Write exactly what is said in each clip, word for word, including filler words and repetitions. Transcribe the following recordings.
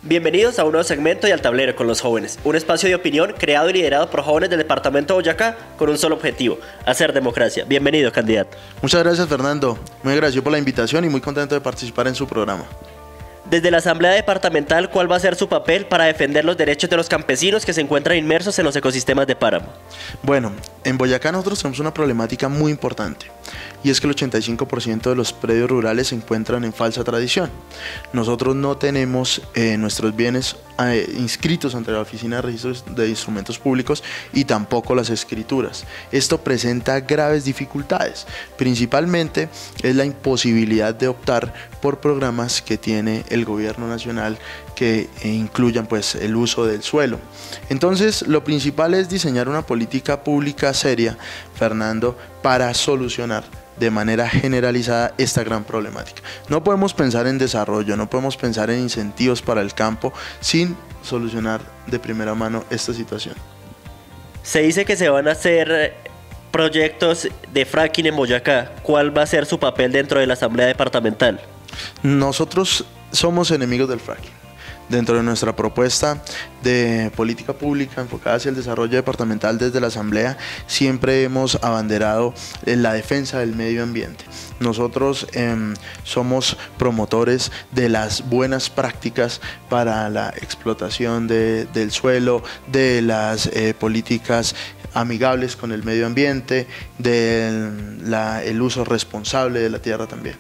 Bienvenidos a un nuevo segmento de Al Tablero con los Jóvenes, un espacio de opinión creado y liderado por jóvenes del departamento de Boyacá con un solo objetivo, hacer democracia. Bienvenido, candidato. Muchas gracias, Fernando. Muy agradecido por la invitación y muy contento de participar en su programa. Desde la Asamblea Departamental, ¿cuál va a ser su papel para defender los derechos de los campesinos que se encuentran inmersos en los ecosistemas de páramo? Bueno, en Boyacá nosotros tenemos una problemática muy importante y es que el ochenta y cinco por ciento de los predios rurales se encuentran en falsa tradición. Nosotros no tenemos eh, nuestros bienes eh, inscritos ante la Oficina de Registros de Instrumentos Públicos y tampoco las escrituras. Esto presenta graves dificultades, principalmente es la imposibilidad de optar por programas que tiene el gobierno nacional que incluyan pues el uso del suelo. Entonces lo principal es diseñar una política pública seria, Fernando, para solucionar de manera generalizada esta gran problemática. No podemos pensar en desarrollo, no podemos pensar en incentivos para el campo sin solucionar de primera mano esta situación. Se dice que se van a hacer proyectos de fracking en Boyacá. ¿Cuál va a ser su papel dentro de la Asamblea Departamental? Nosotros somos enemigos del fracking. Dentro de nuestra propuesta de política pública enfocada hacia el desarrollo departamental desde la Asamblea, siempre hemos abanderado la defensa del medio ambiente. Nosotros eh, somos promotores de las buenas prácticas para la explotación de, del suelo, de las eh, políticas amigables con el medio ambiente, del la, el uso responsable de la tierra también.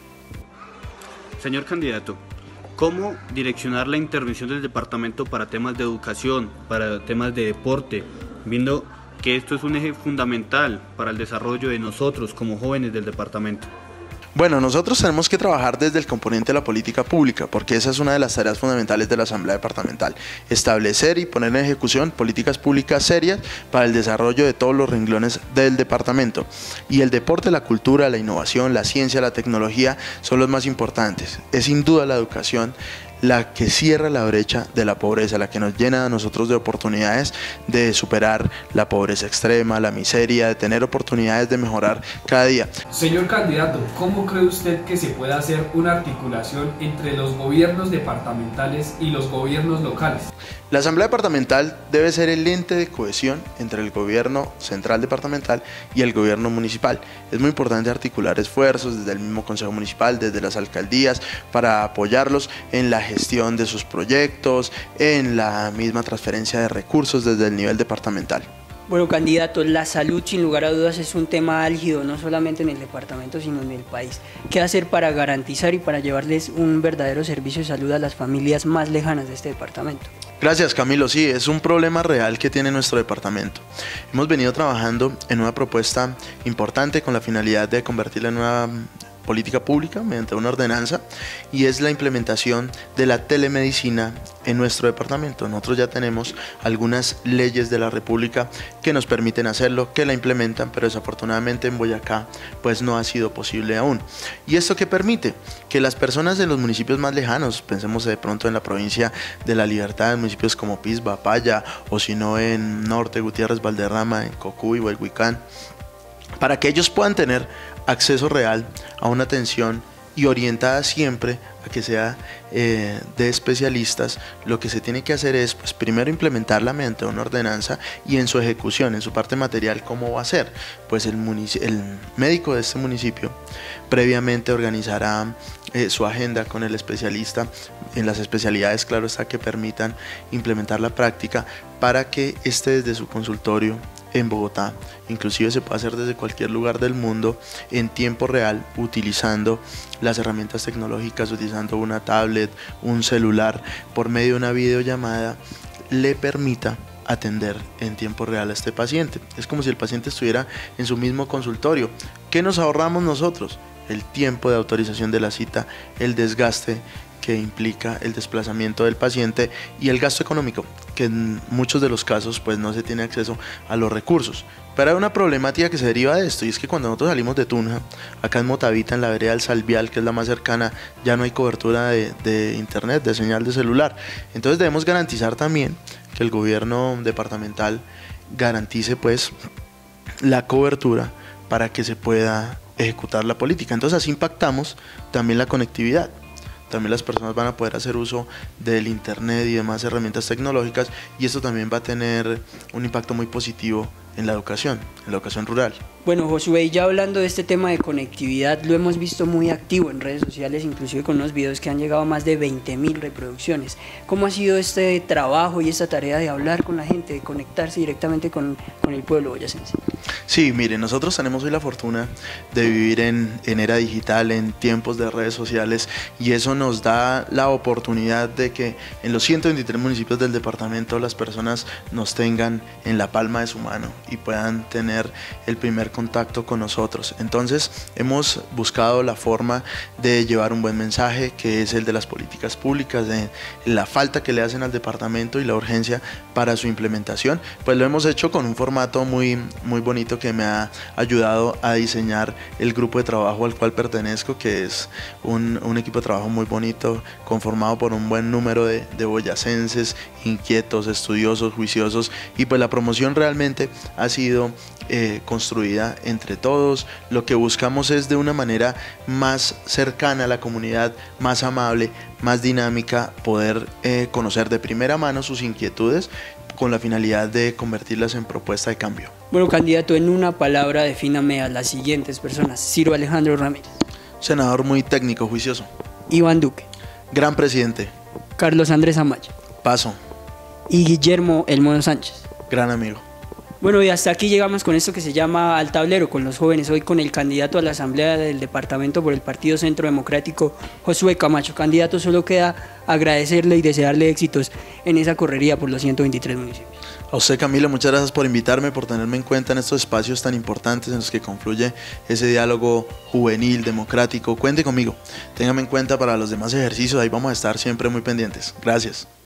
Señor candidato, ¿cómo direccionar la intervención del departamento para temas de educación, para temas de deporte, viendo que esto es un eje fundamental para el desarrollo de nosotros como jóvenes del departamento? Bueno, nosotros tenemos que trabajar desde el componente de la política pública, porque esa es una de las tareas fundamentales de la Asamblea Departamental, establecer y poner en ejecución políticas públicas serias para el desarrollo de todos los renglones del departamento. Y el deporte, la cultura, la innovación, la ciencia, la tecnología son los más importantes. Es sin duda la educación la que cierra la brecha de la pobreza, la que nos llena a nosotros de oportunidades de superar la pobreza extrema, la miseria, de tener oportunidades de mejorar cada día. Señor candidato, ¿cómo cree usted que se puede hacer una articulación entre los gobiernos departamentales y los gobiernos locales? La Asamblea Departamental debe ser el ente de cohesión entre el gobierno central departamental y el gobierno municipal. Es muy importante articular esfuerzos desde el mismo Consejo Municipal, desde las alcaldías, para apoyarlos en la gestión de sus proyectos, en la misma transferencia de recursos desde el nivel departamental. Bueno, candidato, la salud sin lugar a dudas es un tema álgido, no solamente en el departamento, sino en el país. ¿Qué hacer para garantizar y para llevarles un verdadero servicio de salud a las familias más lejanas de este departamento? Gracias, Camilo. Sí, es un problema real que tiene nuestro departamento. Hemos venido trabajando en una propuesta importante con la finalidad de convertirla en una política pública mediante una ordenanza, y es la implementación de la telemedicina en nuestro departamento. Nosotros ya tenemos algunas leyes de la República que nos permiten hacerlo, que la implementan, pero desafortunadamente en Boyacá pues no ha sido posible aún. ¿Y esto qué permite? Que las personas de los municipios más lejanos, pensemos de pronto en la provincia de La Libertad, en municipios como Pisba, Paya, o si no en Norte, Gutiérrez, Valderrama, en Cocuy o Huehuicán, para que ellos puedan tener acceso real a una atención y orientada siempre a que sea eh, de especialistas, lo que se tiene que hacer es pues primero implementarla mediante una ordenanza, y en su ejecución, en su parte material, ¿cómo va a ser? Pues el, el médico de este municipio previamente organizará eh, su agenda con el especialista en las especialidades, claro está, que permitan implementar la práctica, para que esté desde su consultorio en Bogotá, inclusive se puede hacer desde cualquier lugar del mundo en tiempo real, utilizando las herramientas tecnológicas, utilizando una tablet, un celular, por medio de una videollamada, le permita atender en tiempo real a este paciente. Es como si el paciente estuviera en su mismo consultorio. ¿Qué nos ahorramos nosotros? El tiempo de autorización de la cita, el desgaste que implica el desplazamiento del paciente y el gasto económico, que en muchos de los casos pues no se tiene acceso a los recursos. Pero hay una problemática que se deriva de esto, y es que cuando nosotros salimos de Tunja, acá en Motavita, en la vereda del Salvial, que es la más cercana, ya no hay cobertura de, de internet, de señal de celular. Entonces debemos garantizar también que el gobierno departamental garantice pues la cobertura para que se pueda ejecutar la política. Entonces así impactamos también la conectividad. también las personas van a poder hacer uso del internet y demás herramientas tecnológicas, y esto también va a tener un impacto muy positivo en la educación, en la educación rural. Bueno, Josué, ya hablando de este tema de conectividad, lo hemos visto muy activo en redes sociales, inclusive con unos videos que han llegado a más de veinte mil reproducciones. ¿Cómo ha sido este trabajo y esta tarea de hablar con la gente, de conectarse directamente con, con el pueblo boyacense? Sí, miren, nosotros tenemos hoy la fortuna de vivir en, en era digital, en tiempos de redes sociales, y eso nos da la oportunidad de que en los ciento veintitrés municipios del departamento las personas nos tengan en la palma de su mano y puedan tener el primer contacto con nosotros. Entonces hemos buscado la forma de llevar un buen mensaje, que es el de las políticas públicas, de la falta que le hacen al departamento y la urgencia para su implementación. Pues lo hemos hecho con un formato muy, muy bonito que me ha ayudado a diseñar el grupo de trabajo al cual pertenezco, que es un, un equipo de trabajo muy bonito, conformado por un buen número de, de boyacenses inquietos, estudiosos, juiciosos, y pues la promoción realmente ha sido eh, construida entre todos. Lo que buscamos es de una manera más cercana a la comunidad, más amable, más dinámica, poder eh, conocer de primera mano sus inquietudes con la finalidad de convertirlas en propuesta de cambio. Bueno, candidato, en una palabra defíname a las siguientes personas. Ciro Alejandro Ramírez. Senador muy técnico, juicioso. Iván Duque. Gran presidente. Carlos Andrés Amaya. Paso. Y Guillermo El Mono Sánchez. Gran amigo. Bueno, y hasta aquí llegamos con esto que se llama Al Tablero con los jóvenes, hoy con el candidato a la Asamblea del Departamento por el Partido Centro Democrático, Josué Camacho. Candidato, solo queda agradecerle y desearle éxitos en esa correría por los ciento veintitrés municipios. A usted, Camilo, muchas gracias por invitarme, por tenerme en cuenta en estos espacios tan importantes en los que confluye ese diálogo juvenil, democrático. Cuente conmigo, téngame en cuenta para los demás ejercicios, ahí vamos a estar siempre muy pendientes. Gracias.